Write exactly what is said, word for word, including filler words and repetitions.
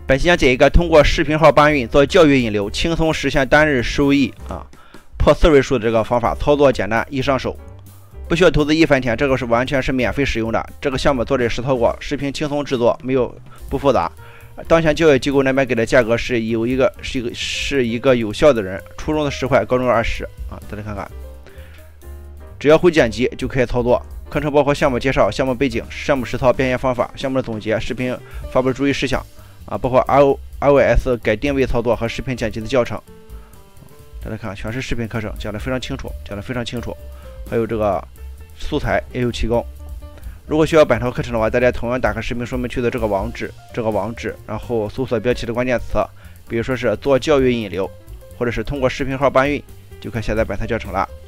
本期讲解一个通过视频号搬运做教育引流，轻松实现单日收益啊破四位数的这个方法，操作简单易上手，不需要投资一分钱，这个是完全是免费使用的。这个项目做的实操过，视频轻松制作，没有不复杂。当前教育机构那边给的价格是有一个是一个是一个有效的人，初中的十块，高中二十啊，大家看看，只要会剪辑就可以操作。课程包括项目介绍、项目背景、项目实操、变现方法、项目的总结、视频发布注意事项啊，包括 I O S 改定位操作和视频剪辑的教程。大家看，全是视频课程，讲的非常清楚，讲的非常清楚，还有这个素材也有提供。如果需要本套课程的话，大家同样打开视频说明区的这个网址，这个网址，然后搜索标题的关键词，比如说是做教育引流，或者是通过视频号搬运，就可以下载本套教程了。